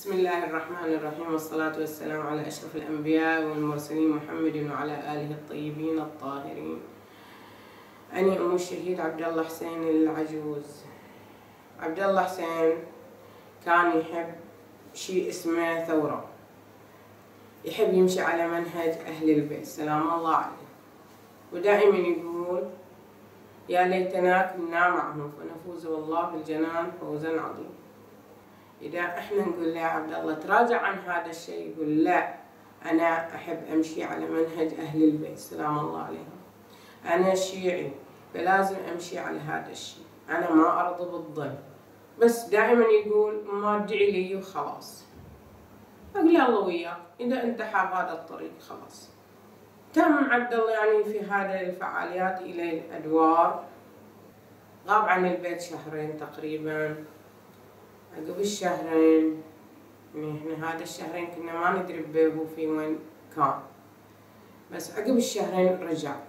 بسم الله الرحمن الرحيم، والصلاة والسلام على أشرف الأنبياء والمرسلين محمد وعلى آله الطيبين الطاهرين. أنا أم الشهيد عبد الله حسين العجوز. عبد الله حسين كان يحب شيء اسمه ثورة، يحب يمشي على منهج أهل البيت سلام الله عليه، ودائما يقول يا ليتنا كنا معهم فنفوز والله بالجنان فوزا عظيما. إذا إحنا نقول له يا عبد الله تراجع عن هذا الشيء، يقول لا، أنا أحب أمشي على منهج أهل البيت سلام الله عليهم، أنا شيعي فلازم أمشي على هذا الشيء، أنا ما أرضى بالظلم. بس دائما يقول ما ادعي لي وخلاص. أقول له الله وياك، إذا أنت حاب هذا الطريق خلاص. تم عبد الله يعني في هذه الفعاليات إلى الأدوار، غاب عن البيت شهرين تقريبا. عقب الشهرين يعني احنا هذا الشهرين كنا ما ندري بيه في وين كان، بس عقب الشهرين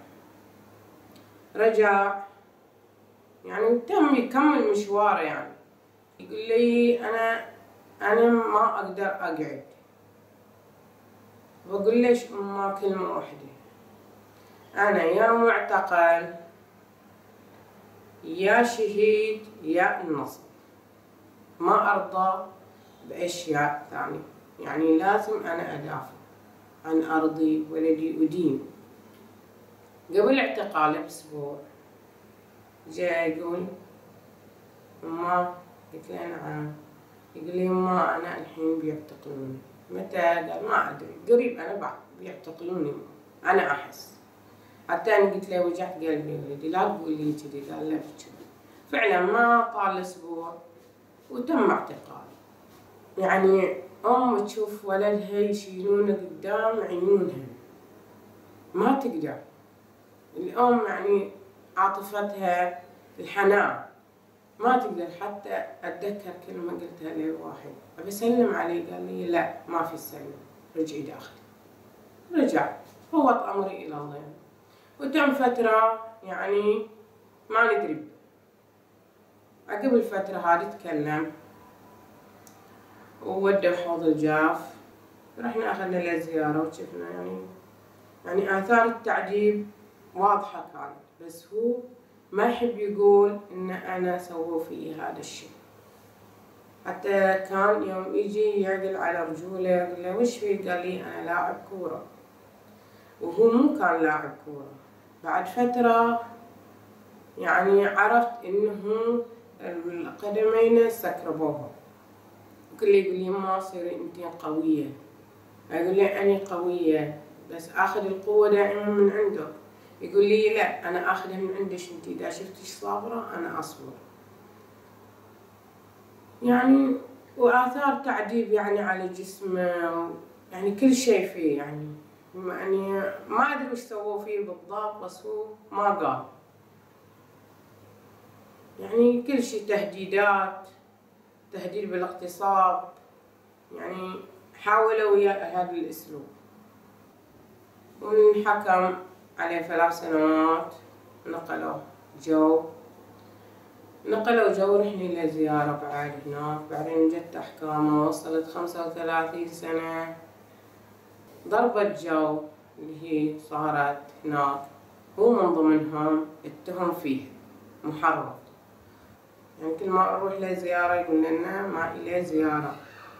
رجع يعني تم يكمل مشواره. يعني يقول لي أنا ما أقدر أقعد. بقول ليش أما كلمة واحدة، أنا يا معتقل يا شهيد يا النصب، ما أرضى بأشياء ثانية. يعني لازم أنا أدافع عن أرضي ولدي وديني. قبل اعتقاله بأسبوع جاء يقول أما، قلت له نعم. يقول لي أما أنا الحين بيعتقلوني. متى؟ قال ما أدري، قريب أنا بعد بيعتقلوني، أنا أحس. حتى أنا قلت له وجعت قلبي ولدي لا تقول لي كذي. قال لا كذي. فعلا ما طال أسبوع وتم اعتقاله. يعني أم تشوف ولدها يشيلونه قدام عيونها ما تقدر. الأم يعني عاطفتها الحنان ما تقدر. حتى أتذكر كلمة قلتها لواحد أبي أسلم عليه، قال لي لا ما في سلم، رجعي داخل. رجع فوض أمري إلى الله. وتم فترة يعني ما ندري. عقب الفترة هذه تكلم وودى حوض الجاف، رحنا أخذنا له زيارة وشفنا يعني آثار التعذيب واضحة كانت، بس هو ما يحب يقول إن أنا سووا في هذا الشيء. حتى كان يوم يجي يعقل على رجوله يقول له وش فيه؟ قال لي أنا لاعب كورة، وهو مو كان لاعب كورة. بعد فترة يعني عرفت إنه القدمين سكربوها، وكل يقول لي ما صيري انت قوية. أقول له أنا قوية بس آخذ القوة دائما من عندك. يقول لي لا، أنا آخذها من عندك انت، إذا شفتش صابرة أنا أصبر. يعني وآثار تعذيب يعني على جسمه، يعني كل شيء فيه. يعني ما أدري وش سووا فيه بالضبط، بس هو ما قال. يعني كل شيء تهديدات، تهديد بالاغتصاب، يعني حاولوا ويا هذا الأسلوب. ونحكم عليه 3 سنوات. نقلوا جو، رحنا له زيارة بعد هناك. بعدين جت أحكامه وصلت 35 سنة. ضربة جو اللي هي صارت هناك هو من ضمنهم اتهم فيه محرض. يعني كل ما نروح له زيارة يقول لنا ما إليه زيارة.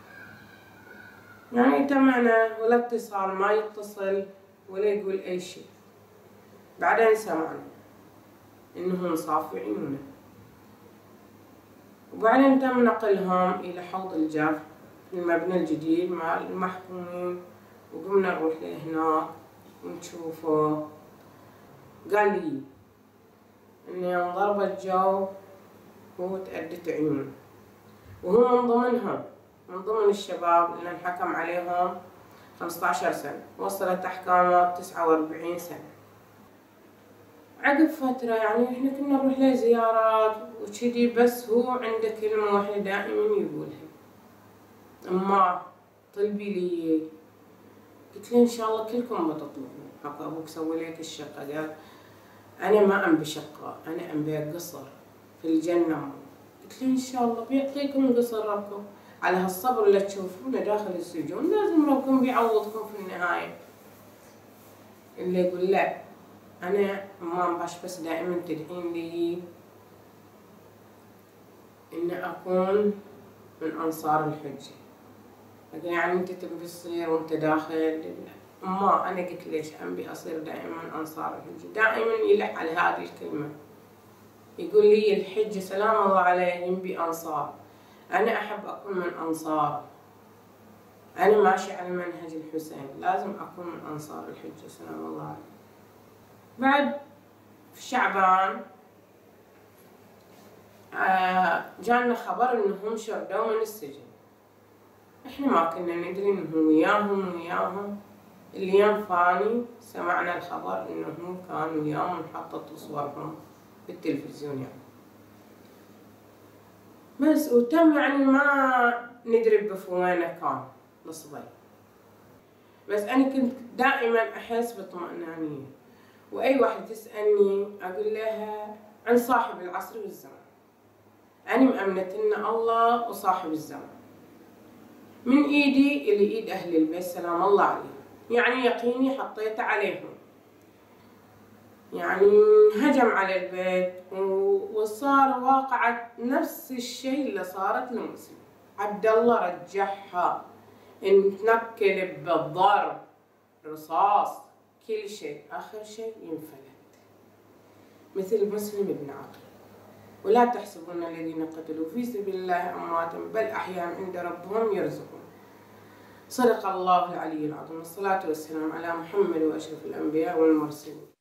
يعني اجتمعنا ولا اتصال، ما يتصل ولا يقول أي شيء. بعدين سمعنا إنهم صافعينه، وبعدين تم نقلهم إلى حوض الجاف في المبنى الجديد مع المحكومين، وقمنا نروح له هناك ونشوفه. قال لي إن يوم ضربة جو هو تأدت عيونه، وهو من ضمنهم، من ضمن الشباب اللي انحكم عليهم 15 سنة، وصلت أحكامه 49 سنة. عقب فترة يعني احنا كنا نروح له زيارات وكذي، بس هو عنده كلمة واحدة دائما يقولها، أما طلبي لي. قلت له إن شاء الله كلكم بتطلبون، حق أبوك سوي لك الشقة. قال أنا ما أنبي شقة، أنا أنبي قصر في الجنة. قلت له إن شاء الله بيعطيكم قصر ربكم. على هالصبر اللي تشوفونه داخل السجون، لازم ربكم بيعوضكم في النهاية. اللي يقول لا أنا أمام باش بس دائما تدعين لي إن أكون من أنصار الحجة، لكن يعني أنت تبي تصير وأنت داخل. ما أنا قلت ليش أبي أصير دائما من أنصار الحجة. دائما يلح على هذه الكلمة، يقول لي الحجة سلام الله عليهم بأنصار. أنا أحب أكون من أنصار، أنا ماشي على منهج الحسين، لازم أكون من أنصار الحجة سلام الله عليه. بعد في شعبان جانا خبر إنهم شردوا من السجن. إحنا ما كنا ندري إنهم وياهم. اليوم فاني سمعنا الخبر إنهم كانوا وياهم، حطت صورهم بالتلفزيون يعني. بس وتم يعني ما ندري بفوينه كان نصبي. بس أنا كنت دائما أحس بطمأنينة، وأي واحدة تسألني أقول لها عن صاحب العصر والزمان. أنا مأمنة إن الله وصاحب الزمان من إيدي إلى إيد أهل البيت سلام الله عليهم، يعني يقيني حطيته عليهم. يعني هجم على البيت وصار واقعة نفس الشيء اللي صارت لمسلم. عبد الله رجعها، نتنكل بالضرب، رصاص، كل شيء، آخر شيء ينفلت مثل مسلم بن عقيل. ولا تحسبون الذين قتلوا في سبيل الله أمواتا بل أحياء عند ربهم يرزقون. صدق الله العلي العظيم. والصلاة والسلام على محمد وأشرف الأنبياء والمرسلين.